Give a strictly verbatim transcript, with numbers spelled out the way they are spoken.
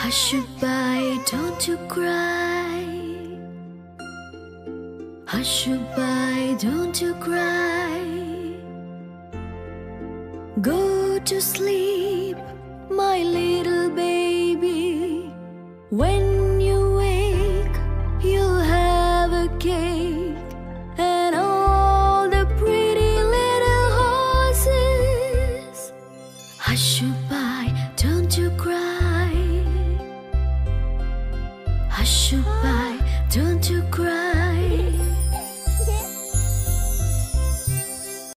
Hushabye, don't you cry. Hushabye, don't you cry. Go to sleep, my little baby. When you wake, you'll have a cake and all the pretty little horses. Hushabye, don't you cry. Hushabye.